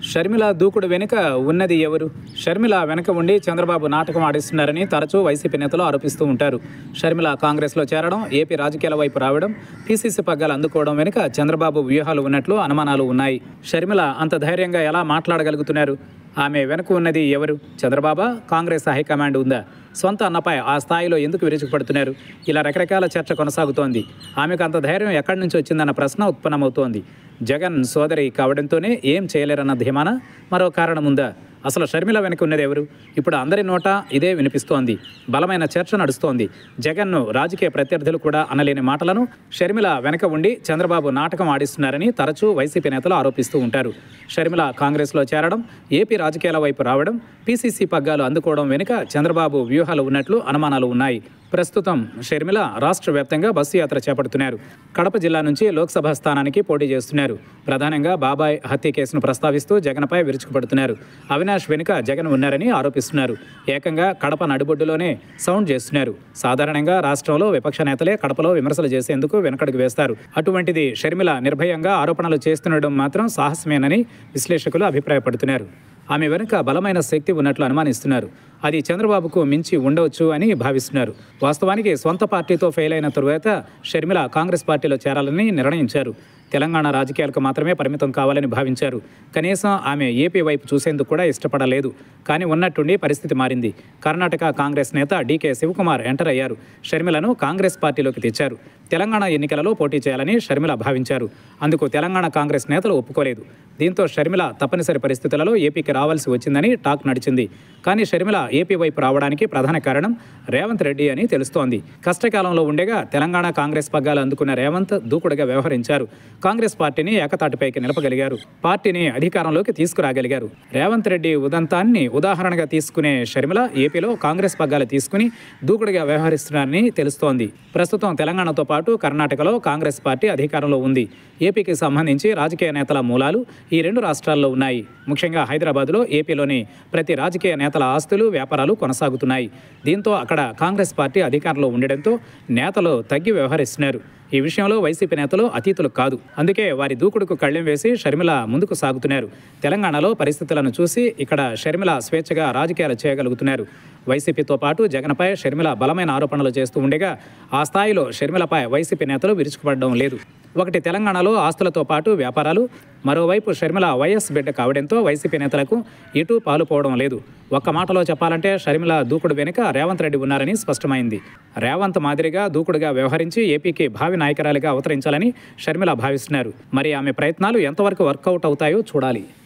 షర్మిల దూకుడు వెనుక ఉన్నది ఎవరు? షర్మిల వెనుక ఉండి చంద్రబాబు నాటకం ఆడిస్తున్నారని తరచూ వైసీపీ నేతలు ఆరోపిస్తూ ఉంటారు. షర్మిల కాంగ్రెస్లో చేరడం, ఏపీ రాజకీయాల వైపు రావడం, పీసీసీ పగ్గాలు అందుకోవడం వెనుక చంద్రబాబు వ్యూహాలు ఉన్నట్లు అనుమానాలు ఉన్నాయి. షర్మిల అంత ధైర్యంగా ఎలా మాట్లాడగలుగుతున్నారు? ఆమె వెనుక ఉన్నది ఎవరు? చంద్రబాబా? కాంగ్రెస్ హైకమాండ్ ఉందా? సొంత అన్నపై ఆ స్థాయిలో ఎందుకు విరుచుకుపడుతున్నారు? ఇలా రకరకాల చర్చ కొనసాగుతోంది. ఆమెకు అంత ధైర్యం ఎక్కడి నుంచి వచ్చిందన్న ప్రశ్న ఉత్పన్నమవుతోంది. జగన్ సోదరి కావడంతోనే ఏం చేయలేరన్న ధీమానా? మరో కారణం ఉందా? అసలు షర్మిల వెనుక ఉన్నది ఎవరు? ఇప్పుడు అందరి నోట ఇదే వినిపిస్తోంది. బలమైన చర్చ నడుస్తోంది. జగన్ను రాజకీయ ప్రత్యర్థులు కూడా అనలేని మాటలను షర్మిల వెనుక ఉండి చంద్రబాబు నాటకం ఆడిస్తున్నారని తరచూ వైసీపీ నేతలు ఆరోపిస్తూ ఉంటారు. షర్మిల కాంగ్రెస్లో చేరడం, ఏపీ రాజకీయాల వైపు రావడం, పీసీసీ పగ్గాలు అందుకోవడం వెనుక చంద్రబాబు వ్యూహాలు ఉన్నట్లు అనుమానాలు ఉన్నాయి. ప్రస్తుతం షర్మిల రాష్ట్ర వ్యాప్తంగా బస్సు యాత్ర చేపడుతున్నారు. కడప జిల్లా నుంచి లోక్సభ స్థానానికి పోటీ చేస్తున్నారు. ప్రధానంగా బాబాయ్ హత్య కేసును ప్రస్తావిస్తూ జగన్పై విరుచుకుపడుతున్నారు. అవినాష్ వెనుక జగన్ ఉన్నారని ఆరోపిస్తున్నారు. ఏకంగా కడప నడిబొడ్డులోనే సౌండ్ చేస్తున్నారు. సాధారణంగా రాష్ట్రంలో విపక్ష నేతలే కడపలో విమర్శలు చేసేందుకు వెనకడుగు వేస్తారు. అటువంటిది షర్మిల నిర్భయంగా ఆరోపణలు చేస్తుండడం మాత్రం సాహసమేనని విశ్లేషకులు అభిప్రాయపడుతున్నారు. ఆమె వెనుక బలమైన శక్తి ఉన్నట్లు అనుమానిస్తున్నారు. అది చంద్రబాబుకు మించి ఉండవచ్చు అని భావిస్తున్నారు. వాస్తవానికి సొంత పార్టీతో ఫెయిల్ అయిన తరువాత షర్మిల కాంగ్రెస్ పార్టీలో చేరాలని నిర్ణయించారు. తెలంగాణ రాజకీయాలకు మాత్రమే పరిమితం కావాలని భావించారు. కనీసం ఆమె ఏపీ వైపు చూసేందుకు కూడా ఇష్టపడలేదు. కానీ ఉన్నట్టుండి పరిస్థితి మారింది. కర్ణాటక కాంగ్రెస్ నేత డీకే శివకుమార్ ఎంటర్ అయ్యారు. షర్మిలను కాంగ్రెస్ పార్టీలోకి తెచ్చారు. తెలంగాణ ఎన్నికలలో పోటీ చేయాలని షర్మిల భావించారు. అందుకు తెలంగాణ కాంగ్రెస్ నేతలు ఒప్పుకోలేదు. దీంతో షర్మిల తప్పనిసరి పరిస్థితులలో ఏపీకి రావాల్సి వచ్చిందని టాక్ నడిచింది. కానీ షర్మిల ఏపీ వైపు రావడానికి ప్రధాన కారణం రేవంత్ రెడ్డి అని తెలుస్తోంది. కష్టకాలంలో ఉండగా తెలంగాణ కాంగ్రెస్ పగ్గాలు అందుకున్న రేవంత్ దూకుడుగా వ్యవహరించారు. కాంగ్రెస్ పార్టీని ఏకతాటిపైకి నిలపగలిగారు. పార్టీని అధికారంలోకి తీసుకురాగలిగారు. రేవంత్ రెడ్డి ఉదంతాన్ని ఉదాహరణగా తీసుకునే షర్మిల ఏపీలో కాంగ్రెస్ పగ్గాలు తీసుకుని దూకుడుగా వ్యవహరిస్తున్నారని తెలుస్తోంది. ప్రస్తుతం తెలంగాణతో పాటు కర్ణాటకలో కాంగ్రెస్ పార్టీ అధికారంలో ఉంది. ఏపీకి సంబంధించి రాజకీయ నేతల మూలాలు ఈ రెండు రాష్ట్రాల్లో ఉన్నాయి. ముఖ్యంగా హైదరాబాద్లో ఏపీలోని ప్రతి రాజకీయ నేతల ఆస్తులు, వ్యాపారాలు కొనసాగుతున్నాయి. దీంతో అక్కడ కాంగ్రెస్ పార్టీ అధికారంలో ఉండడంతో నేతలు తగ్గి వ్యవహరిస్తున్నారు. ఈ విషయంలో వైసీపీ నేతలు అతీతులు కాదు. అందుకే వారి దూకుడుకు కళ్ళెం వేసి షర్మిల ముందుకు సాగుతున్నారు. తెలంగాణలో పరిస్థితులను చూసి ఇక్కడ షర్మిల స్వేచ్ఛగా రాజకీయాలు చేయగలుగుతున్నారు. వైసీపీతో పాటు జగన్పై షర్మిల బలమైన ఆరోపణలు చేస్తూ ఉండగా ఆ స్థాయిలో షర్మిలపై వైసీపీ నేతలు విరుచుకుపడడం లేదు. ఒకటి తెలంగాణలో ఆస్తులతో పాటు వ్యాపారాలు, మరోవైపు షర్మిల వైఎస్ బిడ్డ కావడంతో వైసీపీ నేతలకు ఎటూ పాలుపోవడం లేదు. ఒక్క మాటలో చెప్పాలంటే షర్మిల దూకుడు వెనుక రేవంత్ రెడ్డి ఉన్నారని స్పష్టమైంది. రేవంత్ మాదిరిగా దూకుడుగా వ్యవహరించి ఏపీకి భావి నాయకురాలిగా అవతరించాలని షర్మిల భావిస్తున్నారు. మరి ఆమె ప్రయత్నాలు ఎంతవరకు వర్కౌట్ అవుతాయో చూడాలి.